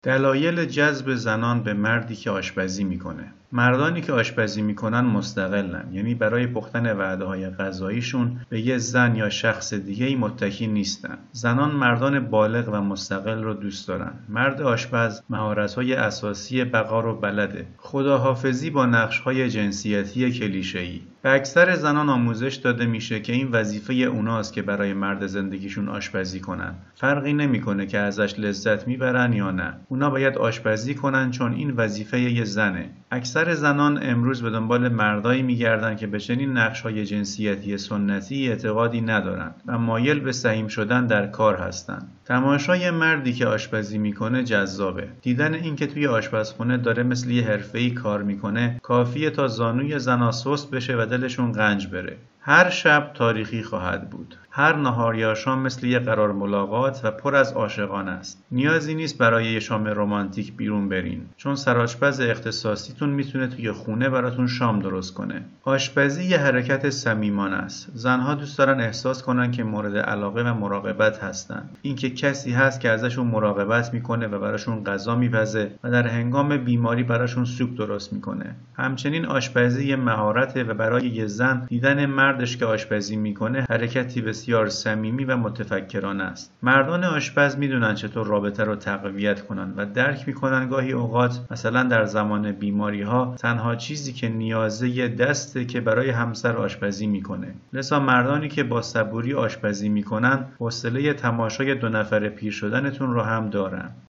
دلایل جذب زنان به مردی که آشپزی میکنه. مردانی که آشپزی میکنن مستقلن، یعنی برای پختن وعده‌های غذاییشون به یه زن یا شخص دیگه‌ای متکی نیستن. زنان مردان بالغ و مستقل رو دوست دارن. مرد آشپز مهارت‌های اساسی بقا رو بلده. خداحافظی با نقش‌های جنسیتی کلیشه‌ای. به اکثر زنان آموزش داده میشه که این وظیفه اوناست که برای مرد زندگیشون آشپزی کنن. فرقی نمیکنه که ازش لذت میبرن یا نه. اونا باید آشپزی کنن چون این وظیفه یه زنه. اکثر زنان امروز به دنبال مردایی میگردن که به چنین نقش‌های جنسیتی سنتی اعتقادی ندارن و مایل به سهیم شدن در کار هستن. تماشای مردی که آشپزی میکنه جذابه. دیدن این که توی آشپزخونه داره مثل یه حرفه‌ای کار میکنه کافیه تا زانوی زنا سست بشه و دلشون قنج بره. هر شب تاریخی خواهد بود. هر نهار یا شام مثل یه قرار ملاقات و پر از عاشقانه است. نیازی نیست برای یه شام رمانتیک بیرون برین، چون سرآشپز اختصاصیتون میتونه توی خونه براتون شام درست کنه. آشپزی یه حرکت صمیمانه است. زنها دوست دارن احساس کنن که مورد علاقه و مراقبت هستن. اینکه کسی هست که ازشون مراقبت میکنه و براشون غذا میپزه و در هنگام بیماری براشون سوپ درست میکنه. همچنین آشپزی یه مهارته و برای یه زن دیدن مردش که آشپزی میکنه حرکتی بسیار صمیمی و متفکرانه است. مردان آشپز میدونن چطور رابطه رو تقویت کنن و درک میکنن گاهی اوقات مثلا در زمان بیماری ها تنها چیزی که نیازه دسته که برای همسر آشپزی میکنه. لذا مردانی که با صبوری آشپزی میکنن حوصله تماشای دو نفره پیر شدنتون رو هم دارن.